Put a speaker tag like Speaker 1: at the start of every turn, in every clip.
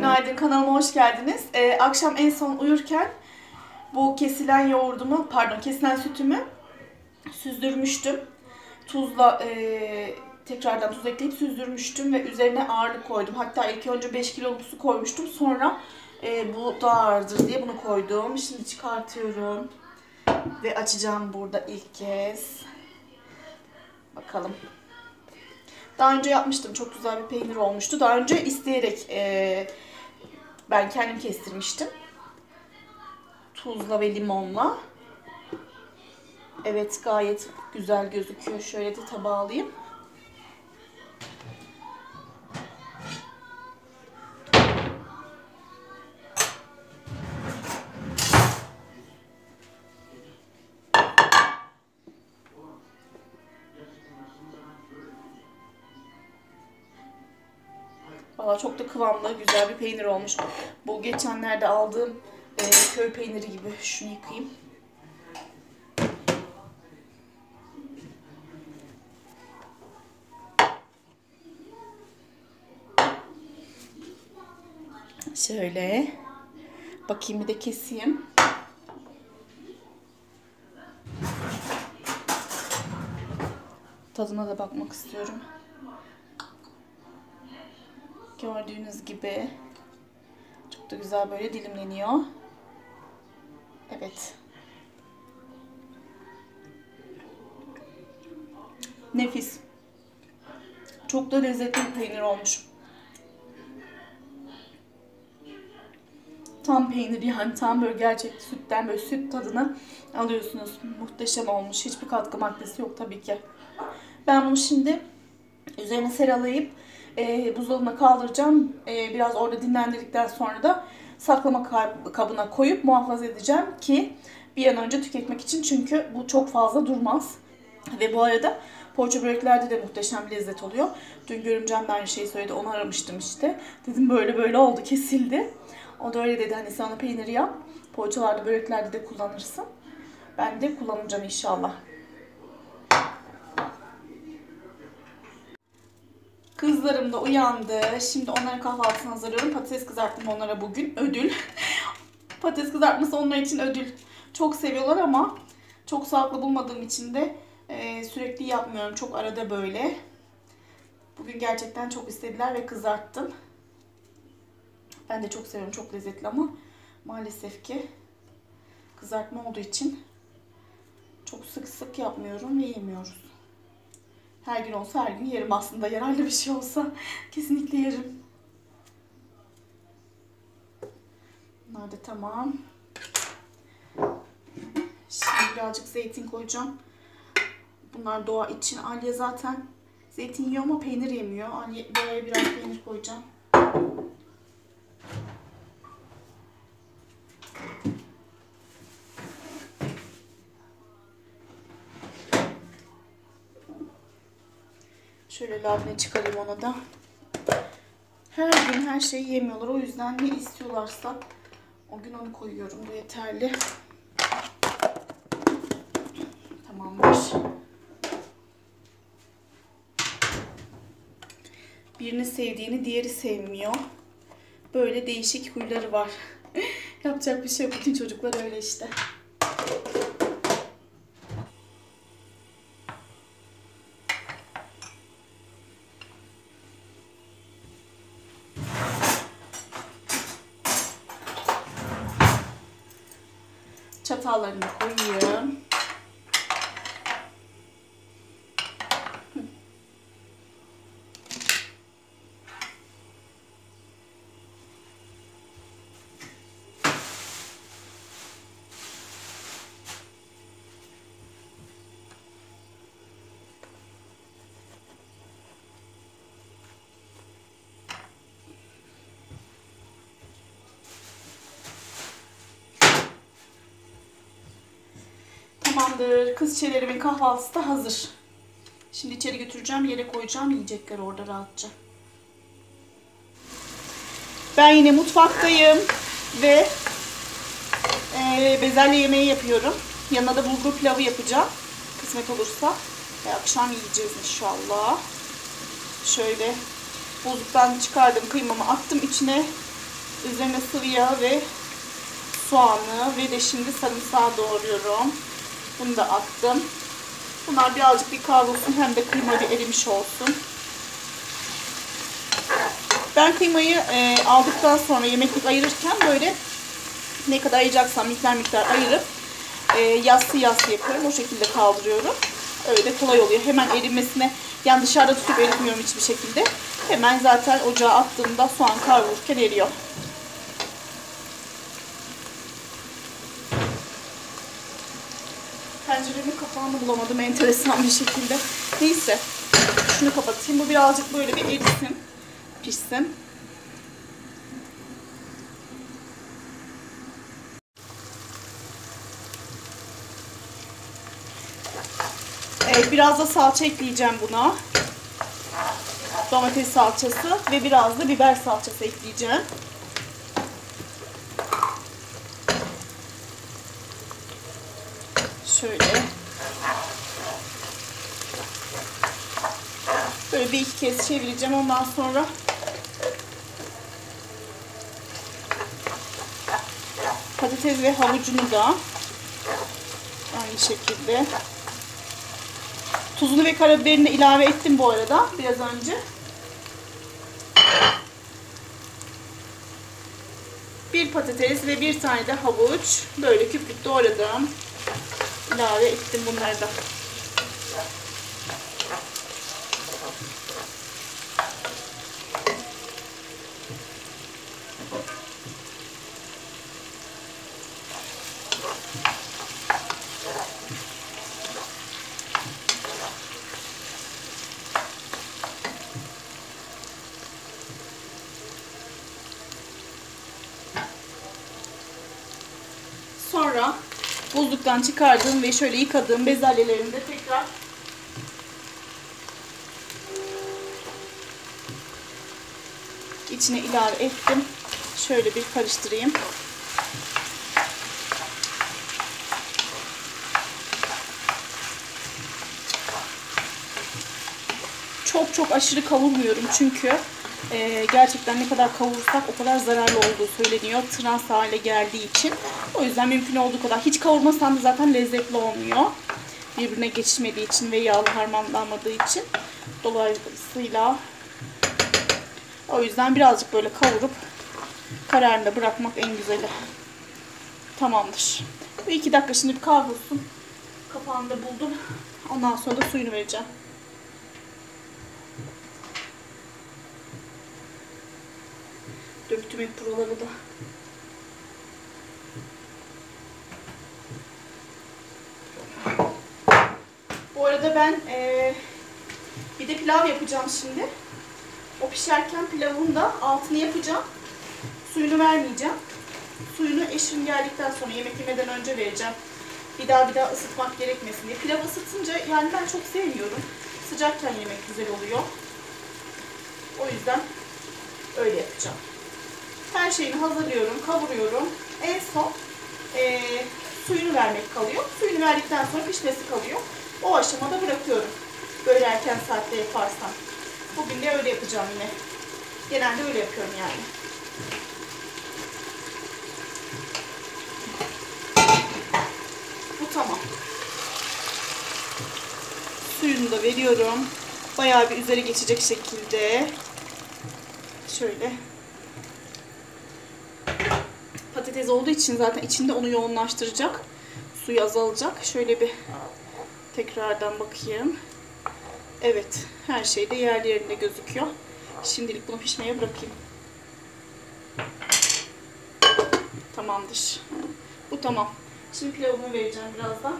Speaker 1: Günaydın, kanalıma hoş geldiniz. Akşam en son uyurken bu kesilen yoğurdumu, kesilen sütümü süzdürmüştüm. Tuzla tekrardan tuz ekleyip süzdürmüştüm ve üzerine ağırlık koydum. Hatta ilk önce 5 kiloluk su koymuştum. Sonra bu daha ağırdır diye bunu koydum. Şimdi çıkartıyorum ve açacağım burada ilk kez. Bakalım. Daha önce yapmıştım. Çok güzel bir peynir olmuştu. Daha önce isteyerek ben kendim kestirmiştim. Tuzla ve limonla. Evet, gayet güzel gözüküyor. Şöyle de tabağa alayım. Valla çok da kıvamlı, güzel bir peynir olmuş. Bu geçenlerde aldığım köy peyniri gibi. Şunu yıkayayım. Şöyle. Bakayım, bir de keseyim. Tadına da bakmak istiyorum. Gördüğünüz gibi çok da güzel böyle dilimleniyor. Evet. Nefis. Çok da lezzetli bir peynir olmuş. Tam peynir, yani tam böyle gerçek sütten böyle süt tadını alıyorsunuz. Muhteşem olmuş. Hiçbir katkı maddesi yok tabii ki. Ben bunu şimdi üzerine seralayıp buzdolabına kaldıracağım. Biraz orada dinlendirdikten sonra da saklama kabına koyup muhafaza edeceğim ki bir an önce tüketmek için, çünkü bu çok fazla durmaz. Ve bu arada poğaça böreklerde de muhteşem bir lezzet oluyor. Dün görümcem de aynı şeyi söyledi. Onu aramıştım işte. Dedim böyle böyle oldu, kesildi. O da öyle dedi, hani sen o peyniri yap. Poğaçalarda, böreklerde de kullanırsın. Ben de kullanacağım inşallah. Kızlarım da uyandı. Şimdi onların kahvaltısını hazırlıyorum. Patates kızarttım onlara bugün. Ödül. Patates kızartması onlar için ödül. Çok seviyorlar ama çok sağlıklı bulmadığım için de sürekli yapmıyorum. Çok arada böyle. Bugün gerçekten çok istediler ve kızarttım. Ben de çok seviyorum. Çok lezzetli ama maalesef ki kızartma olduğu için çok sık sık yapmıyorum ve yemiyoruz. Her gün olsa her gün yerim aslında. Yararlı bir şey olsa kesinlikle yerim. Bunlar da tamam. Şimdi birazcık zeytin koyacağım. Bunlar doğa için. Aliye zaten zeytin yiyor ama peynir yemiyor. Doğa'ya biraz peynir koyacağım. Şöyle labne çıkarayım ona da. Her gün her şeyi yemiyorlar. O yüzden ne istiyorlarsa o gün onu koyuyorum. Bu yeterli. Tamamdır. Birini sevdiğini diğeri sevmiyor. Böyle değişik huyları var. Yapacak bir şey yok. Bütün çocuklar öyle işte. Çatallarını koyayım. Tamamdır. Kız çilelerimin kahvaltısı da hazır. Şimdi içeri götüreceğim, yere koyacağım. Yiyecekler orada rahatça. Ben yine mutfaktayım ve bezelye yemeği yapıyorum. Yanına da bulgur pilavı yapacağım. Kısmet olursa. Akşam yiyeceğiz inşallah. Şöyle buzluktan çıkardım, kıymamı attım içine. Üzerine sıvı yağ ve soğanı ve de şimdi sarımsağı doğruyorum. Bunu da attım. Bunlar birazcık bir kavrulsun, hem de kıyma bir erimiş olsun. Ben kıymayı aldıktan sonra yemeklik ayırırken böyle ne kadar ayıracaksam miktar ayırıp yassı yapıyorum. O şekilde kaldırıyorum. Öyle kolay oluyor. Hemen erimesine, yani dışarıda tutup eritmiyorum hiçbir şekilde. Hemen zaten ocağa attığımda soğan kavrulurken eriyor. Tenceremin kapağını bulamadım enteresan bir şekilde. Neyse. Şunu kapatayım. Bu birazcık böyle bir erisin. Pişsin. Evet, biraz da salça ekleyeceğim buna. Domates salçası ve biraz da biber salçası ekleyeceğim. Şöyle. Böyle bir iki kez çevireceğim. Ondan sonra patates ve havucunu da aynı şekilde. Tuzunu ve karabiberini ilave ettim bu arada biraz önce. Bir patates ve bir tane de havuç. Böyle küplük doğradım. İlave ettim bunları da. Sonra buzluktan çıkardığım ve şöyle yıkadığım bezelyelerini de tekrar içine ilave ettim. Şöyle bir karıştırayım. Çok aşırı kavurmuyorum çünkü gerçekten ne kadar kavurursak o kadar zararlı olduğu söyleniyor. Trans hale geldiği için. O yüzden mümkün olduğu kadar. Hiç kavurmasam da zaten lezzetli olmuyor. Birbirine geçişmediği için ve yağlı harmanlanmadığı için. Dolayısıyla o yüzden birazcık böyle kavurup kararında bırakmak en güzeli. Tamamdır. Bu 2 dakika şimdi bir kavrulsun. Kapağını da buldum. Ondan sonra da suyunu vereceğim. Döktüm hep buraları da. Bu arada ben bir de pilav yapacağım şimdi. O pişerken pilavın da altını yapacağım. Suyunu vermeyeceğim. Suyunu eşim geldikten sonra yemek yemeden önce vereceğim. Bir daha ısıtmak gerekmesin diye. Pilav ısıtınca yani ben çok sevmiyorum. Sıcakken yemek güzel oluyor. O yüzden öyle yapacağım. Her şeyini hazırlıyorum, kavuruyorum. En son suyunu vermek kalıyor. Suyunu verdikten sonra pişmesi kalıyor. O aşamada bırakıyorum. Böyle erken saatte yaparsam. Bugün de öyle yapacağım yine. Genelde öyle yapıyorum yani. Bu tamam. Suyunu da veriyorum. Bayağı bir üzeri geçecek şekilde. Şöyle. Patates olduğu için zaten içinde onu yoğunlaştıracak. Suyu azalacak. Şöyle bir tekrardan bakayım. Evet. Her şey de yerli yerinde gözüküyor. Şimdilik bunu pişmeye bırakayım. Tamamdır. Bu tamam. Şimdi pilavımı vereceğim birazdan.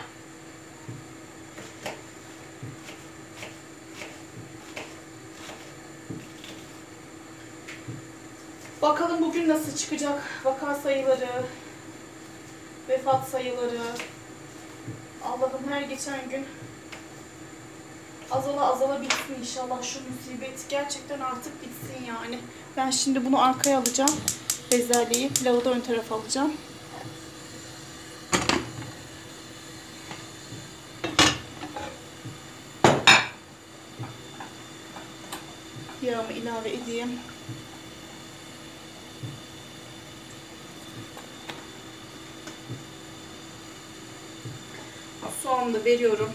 Speaker 1: Bakalım bugün nasıl çıkacak vaka sayıları, vefat sayıları. Allah'ım her geçen gün azala bitsin inşallah şu musibet. Gerçekten artık bitsin yani. Ben şimdi bunu arkaya alacağım. Bezelyeyi, pilavı da ön tarafa alacağım. Yağımı ilave edeyim. yağını da veriyorum.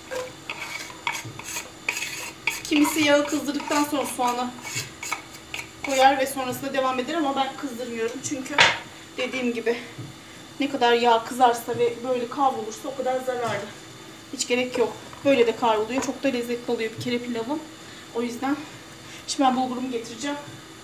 Speaker 1: Kimisi yağı kızdırdıktan sonra soğanı koyar ve sonrasında devam eder ama ben kızdırmıyorum. Çünkü dediğim gibi ne kadar yağ kızarsa ve böyle kavrulursa o kadar zararlı. Hiç gerek yok. Böyle de kavruluyor. Çok da lezzetli oluyor bir kere pilavım. O yüzden şimdi ben bulgurumu getireceğim.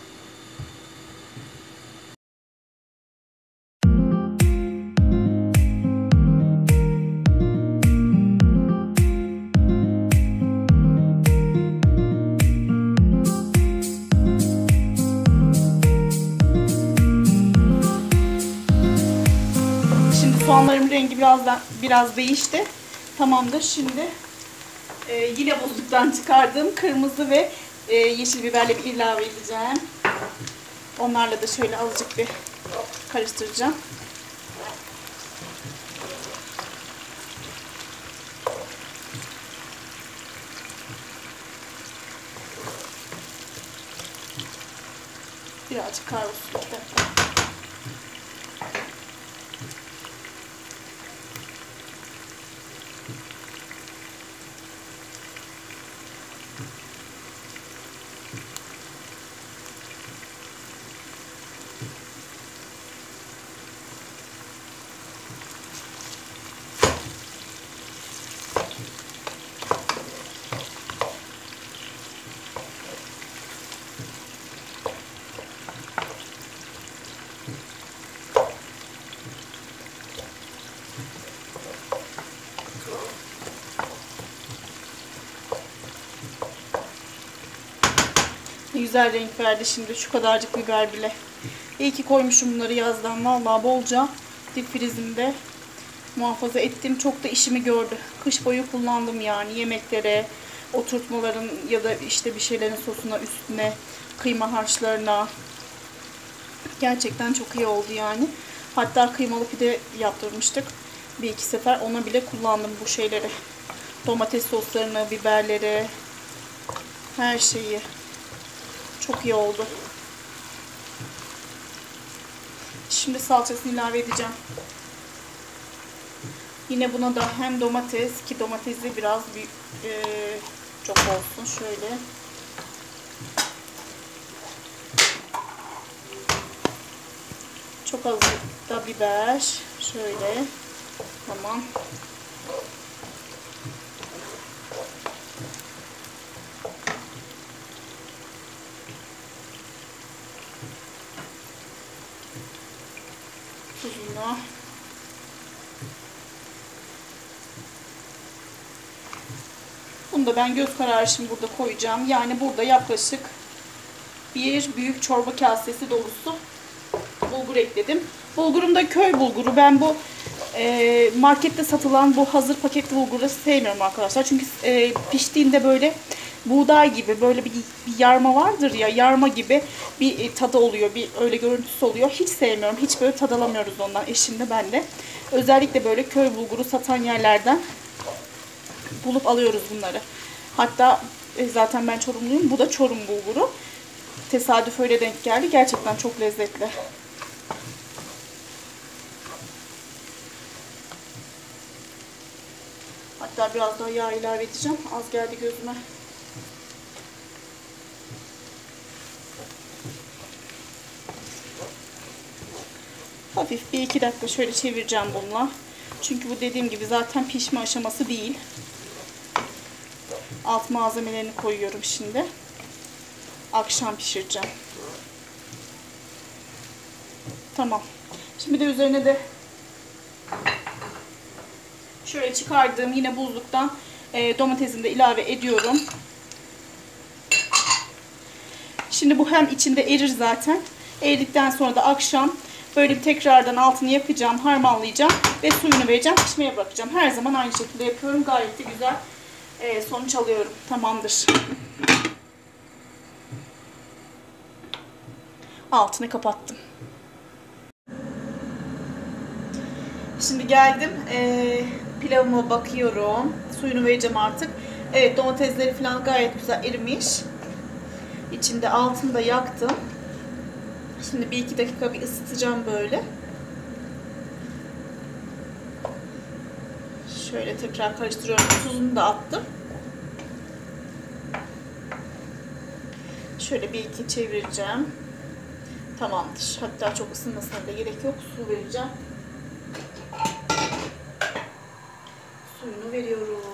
Speaker 1: Soğanlarımın rengi biraz değişti. Tamamdır. Şimdi yine buzluktan çıkardığım kırmızı ve yeşil biberle bir ilave edeceğim. Onlarla da şöyle azıcık bir karıştıracağım. Birazcık kavrulsun. Güzel renk verdi şimdi şu kadarcık biber bile. İyi ki koymuşum bunları yazdan. Vallahi bolca difrizimde muhafaza ettim. Çok da işimi gördü. Kış boyu kullandım yani yemeklere, oturtmaların ya da işte bir şeylerin sosuna, üstüne, kıyma harçlarına. Gerçekten çok iyi oldu yani. Hatta kıymalı pide yaptırmıştık. Bir iki sefer ona bile kullandım bu şeyleri. Domates soslarını, biberleri, her şeyi. Çok iyi oldu. Şimdi salçasını ilave edeceğim. Yine buna da hem domates, ki domatesi biraz çok olsun şöyle. Çok az da biber. Şöyle. Tamam. Tuzunu. Bunu da ben göz kararı şimdi burada koyacağım. Yani burada yaklaşık bir büyük çorba kasesi dolusu bulgur ekledim. Bulgurum da köy bulguru. Ben bu markette satılan bu hazır paketli bulguru sevmiyorum arkadaşlar. Çünkü piştiğinde böyle buğday gibi böyle bir yarma vardır ya, yarma gibi bir tadı oluyor. Bir öyle görüntüsü oluyor. Hiç sevmiyorum. Hiç böyle tad alamıyoruz ondan. Eşim de ben de. Özellikle böyle köy bulguru satan yerlerden bulup alıyoruz bunları. Hatta zaten ben Çorumluyum. Bu da Çorum bulguru. Tesadüf öyle denk geldi. Gerçekten çok lezzetli. Hatta biraz daha yağ ilave edeceğim. Az geldi gözüme. Hafif bir iki dakika şöyle çevireceğim bununla. Çünkü bu dediğim gibi zaten pişme aşaması değil. Alt malzemelerini koyuyorum şimdi. Akşam pişireceğim. Tamam. Şimdi de üzerine de şöyle çıkardığım yine buzluktan domatesini de ilave ediyorum. Şimdi bu hem içinde erir zaten. Eridikten sonra da akşam böyle bir tekrardan altını yakacağım, harmanlayacağım ve suyunu vereceğim, pişmeye bırakacağım. Her zaman aynı şekilde yapıyorum. Gayet de güzel sonuç alıyorum. Tamamdır. Altını kapattım. Şimdi geldim. Pilavıma bakıyorum. Suyunu vereceğim artık. Evet, domatesleri falan gayet güzel erimiş. İçinde altını da yaktım. Şimdi bir iki dakika bir ısıtacağım böyle. Şöyle tekrar karıştırıyorum. Tuzunu da attım. Şöyle bir iki çevireceğim. Tamamdır. Hatta çok ısınmasına da gerek yok. Su vereceğim. Suyunu veriyorum.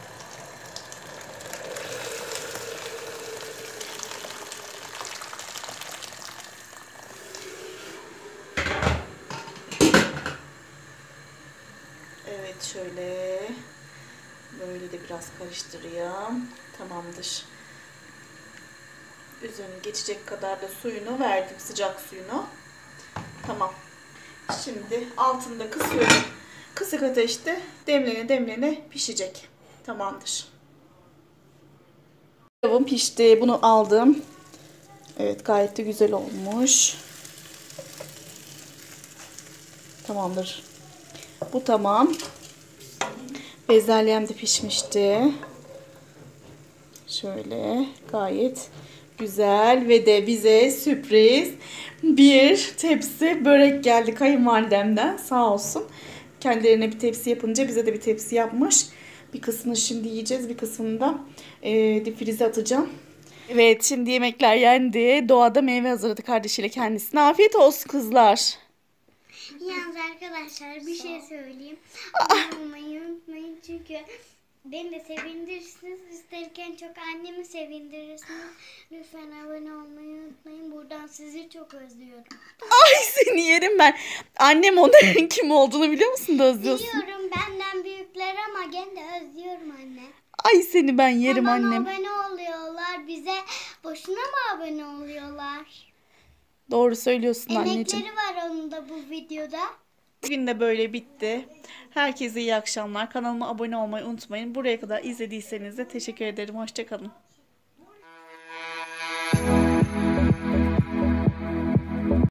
Speaker 1: Evet, şöyle böyle de biraz karıştırayım. Tamamdır. Üzerine geçecek kadar da suyunu verdim, sıcak suyunu. Tamam. Şimdi altında kısıyorum. Kısık ateşte demlene demlene pişecek. Tamamdır. Pilavım pişti. Bunu aldım. Evet, gayet de güzel olmuş. Tamamdır. Bu tamam. Bezelyem de pişmişti. Şöyle gayet güzel ve de bize sürpriz bir tepsi börek geldi kayınvalidemden. Sağ olsun. Kendilerine bir tepsi yapınca bize de bir tepsi yapmış. Bir kısmını şimdi yiyeceğiz. Bir kısmını da difrize atacağım. Evet, şimdi yemekler yendi. Doğada meyve hazırladı kardeşiyle kendisine. Afiyet olsun kızlar.
Speaker 2: Yalnız arkadaşlar bir şey söyleyeyim. Abone olmayı unutmayın çünkü beni de sevindirirsiniz. İsterken çok annemi sevindirirsiniz. Lütfen abone olmayı unutmayın. Buradan sizi çok özlüyorum.
Speaker 1: Ay, seni yerim ben. Annem onların kim olduğunu biliyor musun da özlüyorsun.
Speaker 2: Biliyorum benden büyükler ama gene de özlüyorum anne.
Speaker 1: Ay, seni ben yerim
Speaker 2: Hemen
Speaker 1: annem.
Speaker 2: abone oluyorlar. Bize boşuna mı abone oluyorlar?
Speaker 1: Doğru söylüyorsun anneciğim.
Speaker 2: Emekleri var onun da bu videoda.
Speaker 1: Bugün de böyle bitti. Herkese iyi akşamlar. Kanalıma abone olmayı unutmayın. Buraya kadar izlediyseniz de teşekkür ederim. Hoşça kalın.